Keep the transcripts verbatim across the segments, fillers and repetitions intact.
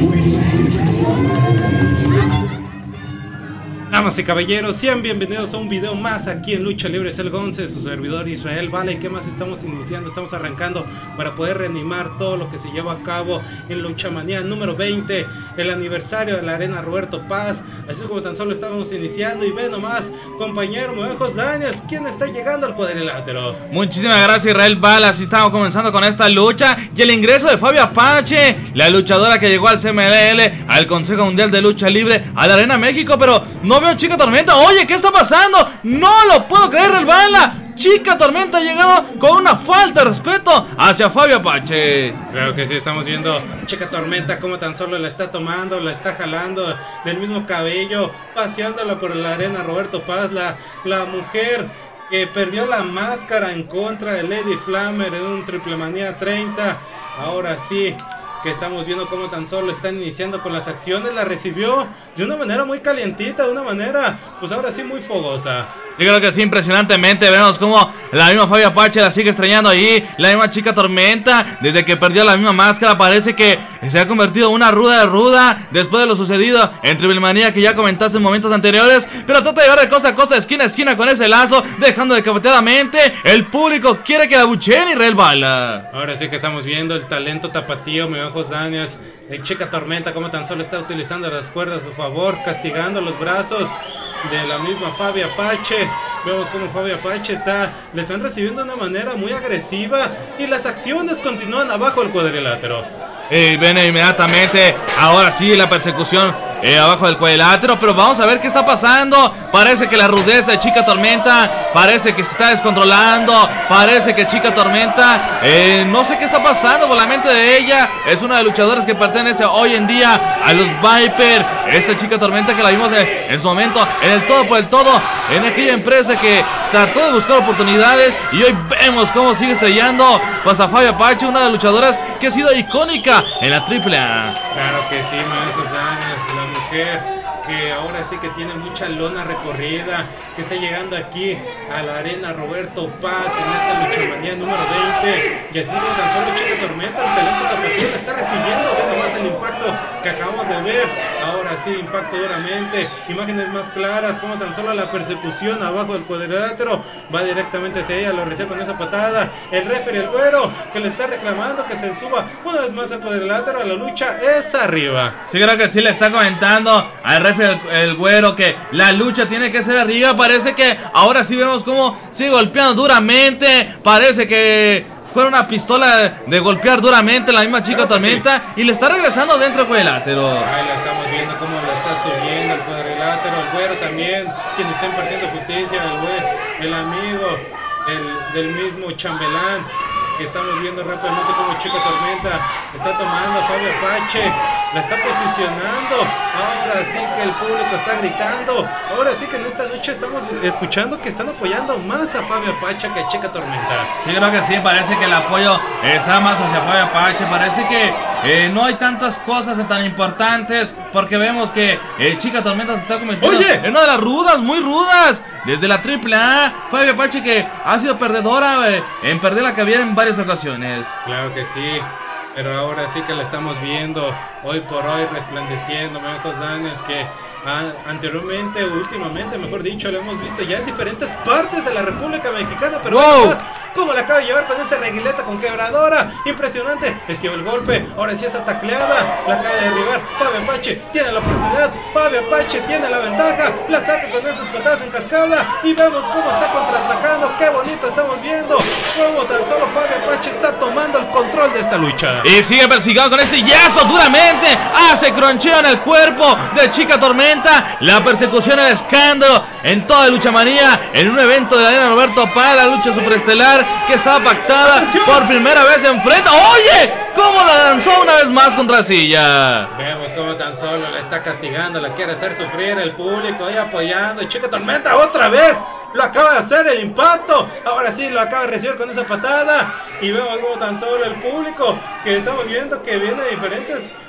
Damas y caballeros, sean bienvenidos a un video más aquí en Lucha Libre. Es el Gonce, su servidor Israel. Vale, ¿qué más estamos iniciando? Estamos arrancando para poder reanimar todo lo que se lleva a cabo en Luchamanía número veinte, el aniversario de la Arena Roberto Paz. Así es como tan solo estábamos iniciando. Y ve nomás, compañero Movejos Dañas, ¿quién está llegando al cuadrilátero? Muchísimas gracias, Israel. Vale, así estamos comenzando con esta lucha. Y el ingreso de Fabio Apache, la luchadora que llegó al C M L L, al Consejo Mundial de Lucha Libre, a la Arena México. Pero no veo Chica Tormenta. Oye, ¿qué está pasando? No lo puedo creer, Real Bala. Chica Tormenta ha llegado con una falta de respeto hacia Fabio Apache. Claro que sí, estamos viendo Chica Tormenta como tan solo la está tomando, la está jalando del mismo cabello, paseándola por la Arena Roberto Paz, la, la mujer que perdió la máscara en contra de Lady Flammer en un Triple Manía treinta. Ahora sí, que estamos viendo cómo tan solo están iniciando con las acciones, la recibió de una manera muy calientita, de una manera, pues ahora sí muy fogosa. Yo creo que sí, impresionantemente. Vemos como la misma Fabio Apache la sigue extrañando ahí. La misma Chica Tormenta, desde que perdió la misma máscara, parece que se ha convertido en una ruda de ruda después de lo sucedido en Triple Manía, que ya comentaste en momentos anteriores. Pero trata de llevar de costa a costa, esquina a esquina con ese lazo, dejando decapitatamente. El público quiere que la bucheen y Real Bala. Ahora sí que estamos viendo el talento tapatío, Movejos Dañas, de Chica Tormenta, como tan solo está utilizando las cuerdas a su favor, castigando los brazos de la misma Fabio Apache. Vemos como Fabio Apache está, le están recibiendo de una manera muy agresiva y las acciones continúan abajo del cuadrilátero. Y viene inmediatamente, ahora sí, la persecución eh, abajo del cuadrilátero. Pero vamos a ver qué está pasando. Parece que la rudeza de Chica Tormenta, parece que se está descontrolando. Parece que Chica Tormenta, eh, no sé qué está pasando por la mente de ella. Es una de las luchadoras que pertenece hoy en día a los Viper. Esta Chica Tormenta que la vimos en, en su momento en el todo por el todo, en aquella empresa que trató de buscar oportunidades. Y hoy vemos cómo sigue estrellando pues a Fabio Apache, una de las luchadoras que ha sido icónica en la triple A. Claro que sí, Movejos Dañas, la mujer que ahora sí que tiene mucha lona recorrida, que está llegando aquí a la Arena Roberto Paz en esta Luchamanía número veinte. Y así como tan solo Chica Tormenta, el talento tapatío, está recibiendo, ve nomás el impacto que acabamos de ver. Ahora sí, impacto duramente, imágenes más claras, como tan solo la persecución abajo del cuadrilátero va directamente hacia ella, lo recibe con esa patada. El referee, el güero, que le está reclamando que se suba una vez más al cuadrilátero. La lucha es arriba. Sí, creo que sí le está comentando al referee el, el güero que la lucha tiene que ser arriba. Parece que ahora sí vemos cómo sigue golpeando duramente. Parece que fue una pistola de golpear duramente la misma Chica Tormenta, y le está regresando dentro del cuadrilátero. Ahí la estamos viendo cómo la está subiendo el cuadrilátero. El güero también, quien está impartiendo justicia, el güey, el amigo el, del mismo chambelán, que estamos viendo rápidamente como Chica Tormenta está tomando a Fabio Apache, la está posicionando. Ahora sí que el público está gritando. Ahora sí que en esta lucha estamos escuchando que están apoyando más a Fabio Apache que a Chica Tormenta. Sí, creo que sí, parece que el apoyo está más hacia Fabio Apache. Parece que eh, no hay tantas cosas tan importantes, porque vemos que eh, Chica Tormenta se está convirtiendo Oye. en una de las rudas, muy rudas, desde la triple A. Fabio Apache, que ha sido perdedora eh, en perder la cabellera en varias ocasiones. Claro que sí, pero ahora sí que la estamos viendo hoy por hoy resplandeciendo, Movejos Dañas, que ah, anteriormente o últimamente, mejor dicho, lo hemos visto ya en diferentes partes de la República Mexicana. Pero wow, además, como la acaba de llevar con esta reguileta con quebradora, impresionante. Esquiva el golpe, ahora sí está tacleada, la acaba de derribar. Fabio Apache tiene la oportunidad, Fabio Apache tiene la ventaja, la saca con esas patadas en cascada y vemos cómo está contraatacando. Qué bonito estamos viendo cómo tan solo Fabio Apache está tomando el control de esta lucha. Y sigue persiguiendo con ese yazo duramente, hace croncheo en el cuerpo de Chica Tormenta. La persecución, el escándalo en toda Luchamanía, en un evento de la Arena Roberto Paz, la lucha superestelar que estaba pactada ¡Atención! Por primera vez enfrente. ¡Oye! ¿Cómo la lanzó una vez más contra silla? Vemos cómo tan solo la está castigando, la quiere hacer sufrir el público ahí apoyando. Y Chica Tormenta otra vez lo acaba de hacer el impacto. Ahora sí lo acaba de recibir con esa patada. Y vemos como tan solo el público, que estamos viendo que viene de diferentes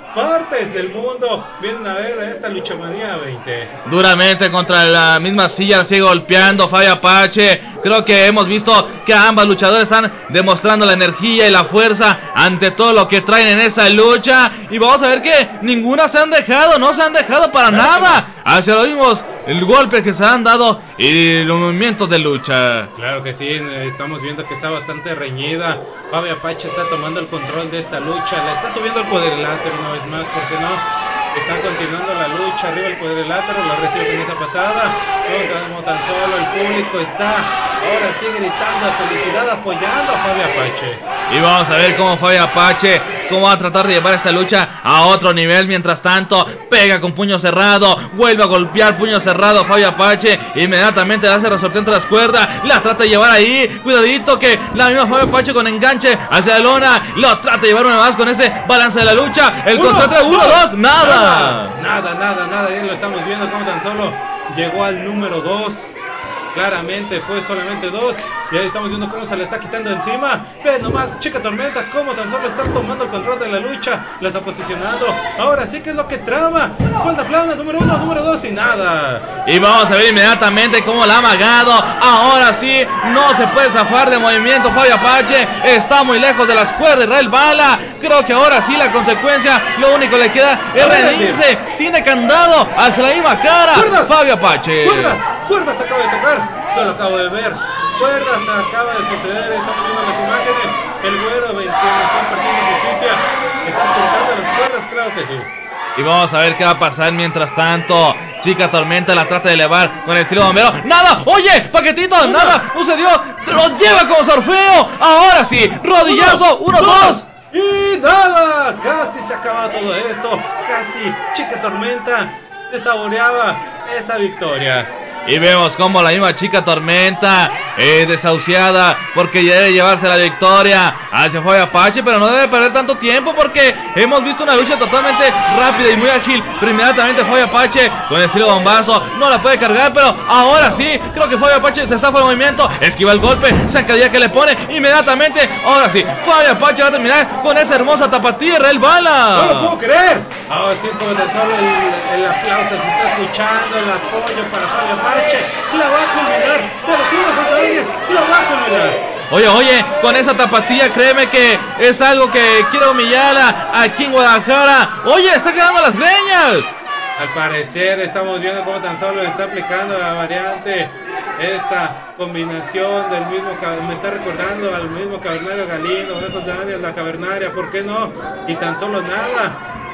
partes del mundo vienen a ver a esta Luchamanía veinte. Duramente contra la misma silla sigue golpeando Fabio Apache. Creo que hemos visto que ambas luchadoras están demostrando la energía y la fuerza ante todo lo que traen en esa lucha. Y vamos a ver que ninguna se han dejado, no se han dejado para nada. Hacia lo mismos el golpe que se han dado y los movimientos de lucha. Claro que sí, estamos viendo que está bastante reñida. Fabio Apache está tomando el control de esta lucha. La está subiendo el cuadrilátero una vez más, ¿por qué no? Están continuando la lucha, arriba el cuadrilátero, la recibe con esa patada. No, como tan solo el público está ahora sí gritando felicidad, apoyando a Fabio Apache. Y vamos a ver cómo Fabio Apache, cómo va a tratar de llevar esta lucha a otro nivel. Mientras tanto, pega con puño cerrado, vuelve a golpear puño cerrado Fabio Apache. Inmediatamente le hace resorte entre las cuerdas, la trata de llevar ahí. Cuidadito que la misma Fabio Apache con enganche hacia la lona, lo trata de llevar una más con ese balance de la lucha. El contra uno, dos, nada. Nada, nada, nada, ya lo estamos viendo como tan solo llegó al número dos. Claramente fue solamente dos. Y ahí estamos viendo cómo se le está quitando encima. Ve nomás, Chica Tormenta, cómo tan solo está tomando el control de la lucha. La está posicionando. Ahora sí que es lo que trama. Espalda plana, número uno, número dos y nada. Y vamos a ver inmediatamente cómo la ha amagado. Ahora sí, no se puede zafar de movimiento Fabio Apache. Está muy lejos de las cuerdas de Israel Bala. Creo que ahora sí la consecuencia, lo único que le queda es rendirse. Tiene candado hacia la misma cara. ¡Cuerdas! Fabio Apache. ¡Cuerdas! ¡Cuerdas acaba de tocar! Yo lo acabo de ver. Cuerdas acaba de suceder. Estamos viendo las imágenes. El güero veintiuno partiendo justicia. Están soltando las cuerdas, claro que sí. Y vamos a ver qué va a pasar mientras tanto. Chica Tormenta la trata de elevar con el estilo bombero. ¡Nada! ¡Oye! ¡Paquetito! ¡Nada! ¡Sucedió! ¡Lo lleva como sorfeo! ¡Ahora sí! ¡Rodillazo! ¡Uno, uno dos! ¡Y nada! Casi se acaba todo esto. Casi Chica Tormenta se saboreaba esa victoria. Y vemos como la misma Chica Tormenta eh, desahuciada porque ya debe llevarse la victoria hacia Fabio Apache, pero no debe perder tanto tiempo porque hemos visto una lucha totalmente rápida y muy ágil. Pero inmediatamente Fabio Apache con el estilo bombazo no la puede cargar, pero ahora sí, creo que Fabio Apache se zafa el movimiento, esquiva el golpe, zancadilla que le pone inmediatamente. Ahora sí, Fabio Apache va a terminar con esa hermosa tapatía Israel Bala. ¡No lo puedo creer! Ahora sí, como tan solo el, el aplauso se está escuchando, el apoyo para Fabio Apache. La va a culminar, pero tú no sabes, la va a culminar. Oye, oye, con esa tapatía créeme que es algo que quiero humillarla aquí en Guadalajara. Oye, está quedando las greñas. Al parecer estamos viendo cómo tan solo está aplicando la variante. Esta combinación del mismo, me está recordando al mismo Cavernario Galindo, lejos de nadie, la Cavernaria, ¿por qué no? Y tan solo nada,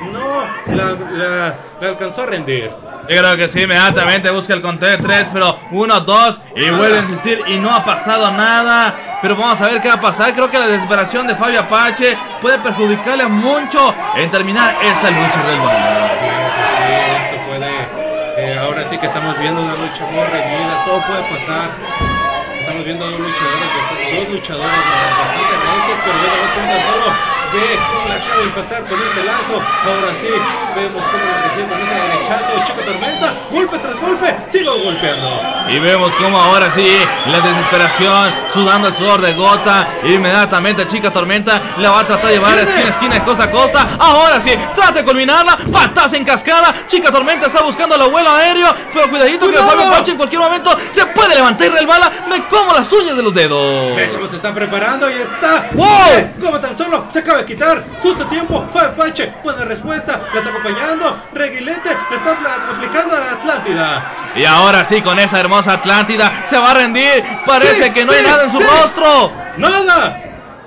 no, la, la, la alcanzó a rendir. Yo creo que sí, inmediatamente busca el conteo de tres, pero uno, dos, y vuelve a insistir y no ha pasado nada. Pero vamos a ver qué va a pasar. Creo que la desesperación de Fabio Apache puede perjudicarle mucho en terminar esta lucha del Bala. Sí, esto puede, eh, ahora sí que estamos viendo una lucha muy reñida, todo puede pasar. Estamos viendo dos luchadores, dos luchadores bastante recios, pero vemos cómo solo ve cómo la acaba de impactar con ese lazo. Ahora sí, vemos cómo la recibe con ese derechazo. Chica Tormenta, golpe tras golpe, sigue golpeando. Y vemos cómo ahora sí, la desesperación, sudando el sudor de gota. Inmediatamente Chica Tormenta la va a tratar de llevar a esquina a esquina, costa a costa. Ahora sí, trata de culminarla, patas en cascada. Chica Tormenta está buscando el vuelo aéreo, pero cuidadito que Fabio Apache en cualquier momento se puede levantar y el bala. Me como las uñas de los dedos. Ve cómo se está preparando y está. ¡Wow! Ve cómo tan solo se acaba de quitar. Justo a tiempo. Fabio Apache, buena respuesta. La está acompañando. Reguilete le está aplicando a la Atlántida. Y ahora sí, con esa hermosa Atlántida se va a rendir. Parece sí, que no sí, hay nada en su sí. rostro. ¡Nada!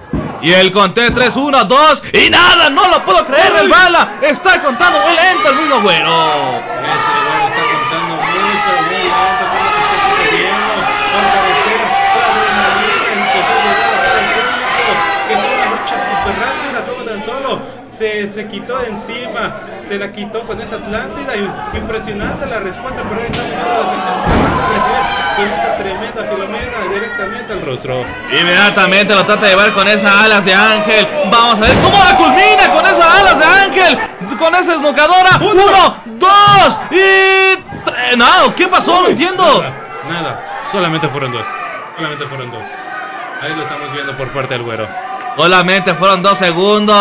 Y el conteo tres, uno, dos y nada, no lo puedo creer, el bala está contando muy lento el mismo güero. Ese güero está contando muy, pero muy lento cómo se está sucediendo. Al parecer, la adrenalina empezó a llegar a todo el público, que fue una lucha súper rápida, como tan solo se, se quitó de encima, se la quitó con esa Atlántida. Y impresionante la respuesta, pero ahí estamos viendo las acciones con esa tremenda Filomena directamente al rostro. Inmediatamente lo trata de llevar con esas alas de ángel. Vamos a ver cómo la culmina con esas alas de ángel, con esa esnucadora. Uno, Uno dos y tres. No, ¿qué pasó? Uy, no entiendo. Nada, nada, solamente fueron dos. Solamente fueron dos. Ahí lo estamos viendo por parte del güero. Solamente fueron dos segundos.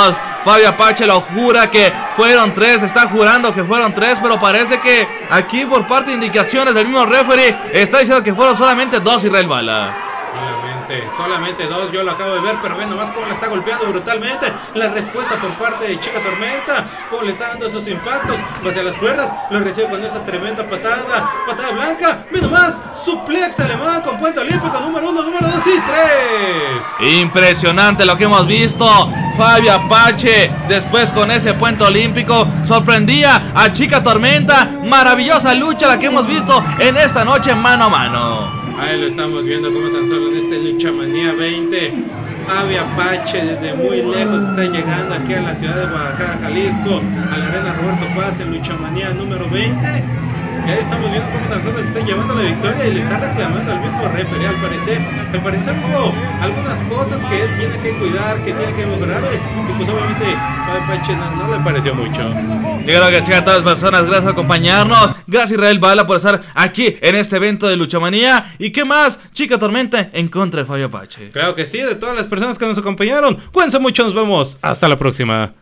Fabio Apache lo jura que fueron tres, está jurando que fueron tres, pero parece que aquí por parte de indicaciones del mismo referee está diciendo que fueron solamente dos, Israel Bala. Solamente, solamente dos, yo lo acabo de ver, pero ven nomás cómo le está golpeando brutalmente. La respuesta por parte de Chica Tormenta, cómo le está dando esos impactos hacia las cuerdas, lo recibe con esa tremenda patada, patada blanca, ven nomás, suplex alemán con puente olímpico, número uno, número dos y tres. Impresionante lo que hemos visto. Fabio Apache, después con ese puente olímpico, sorprendía a Chica Tormenta. Maravillosa lucha la que hemos visto en esta noche mano a mano. Ahí lo estamos viendo como tan solo en este Luchamanía veinte. Fabio Apache desde muy lejos está llegando aquí a la ciudad de Guadalajara, Jalisco, a la arena Roberto Paz en Luchamanía número veinte. Y ahí estamos viendo cómo tan solo se está llevando la victoria y le está reclamando al mismo referee. Al parecer, al parecer hubo algunas cosas que él tiene que cuidar, que tiene que mejorar. Y pues obviamente Fabio Apache no, no le pareció mucho. Yo creo que sí, a todas las personas, gracias por acompañarnos. Gracias Israel Bala por estar aquí en este evento de Luchamanía. ¿Y qué más? Chica Tormenta en contra de Fabio Apache. Claro que sí, de todas las personas que nos acompañaron. Cuídense mucho, nos vemos. Hasta la próxima.